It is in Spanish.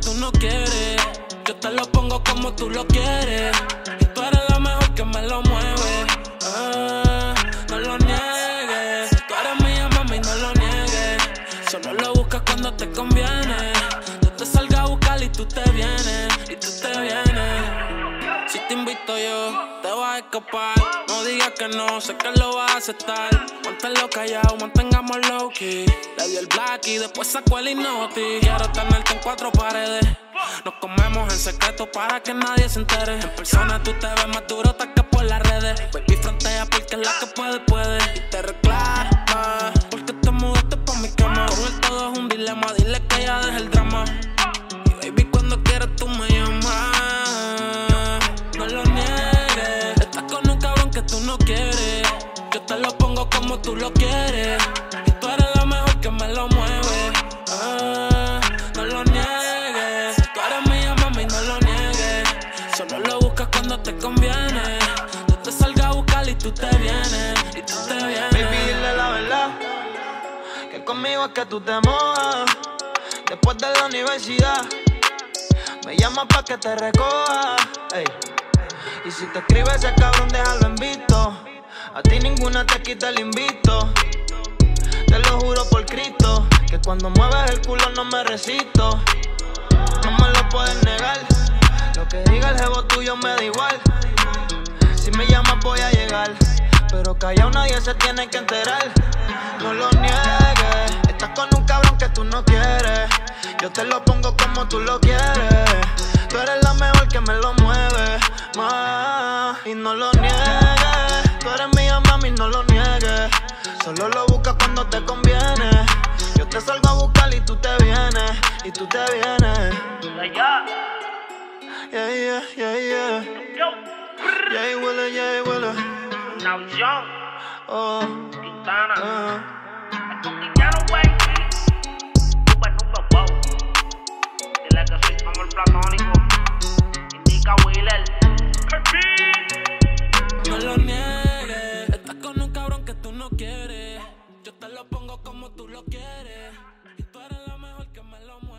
tú no quieres. Yo te lo pongo como tú lo quieres. Y tú eres la mejor que me lo mueve. No lo niegues. Tú eres mía, mami, no lo niegues. Solo lo buscas cuando te conviene. Yo te salgo a buscar y tú te vienes. Y tú te vienes. Si te invito yo, te vas a escapar. No digas que no, sé que lo vas a aceptar. Manténlo callado, mantengamos low key. Le di el black y después sacó el inoti. Quiero tenerte en cuatro paredes. Nos comemos en secreto para que nadie se entere. En persona tú te ves más duro que por las redes. Baby, frontea porque es la que puede. Y te reclama porque te mudaste pa' mi cama. Con él todo es un dilema, dile que ya deje el drama. Y baby, cuando quieras tú me llamas. No lo niegues. Estás con un cabrón que tú no quieres. Yo te lo pongo como tú lo quieres. Y tú eres la mejor que me lo mueve. No lo niegues. Tú eres mía, mami, no lo niegues. Solo lo buscas cuando te conviene. Yo te salgo a buscar y tú te vienes. Y tú te vienes. Baby, dile la verdad, que conmigo es que tú te mojas. Después de la universidad me llamas pa' que te recoja. Ey. Y si te escribe ese cabrón, déjalo en visto. A ti ninguna te quita el invito. Te lo juro por Cristo, que cuando mueves el culo no me resisto. No me lo puedes negar. Lo que diga el jevo tuyo me da igual. Si me llamas voy a llegar, pero callao nadie se tiene que enterar. No lo niegues. Estás con un cabrón que tú no quieres. Yo te lo pongo como tú lo quieres. Tú eres la mejor que me lo mueve más. Y no lo niegues. Tú eres mía, mami, no lo niegues. Solo lo buscas cuando te conviene. Yo te salgo a buscar y tú te vienes. Y tú te vienes. Yeah, yeah, yeah, yeah. Yeah, Willa, yeah, Willa. Now Young, Quintana. Estos guiñanos, güey. Número wow. Dile que soy amor platónico. Indica Wheeler. No lo niegues. Estás con un cabrón que tú no quieres. Yo te lo pongo como tú lo quieres. Y tú eres la mejor que me lo mueve.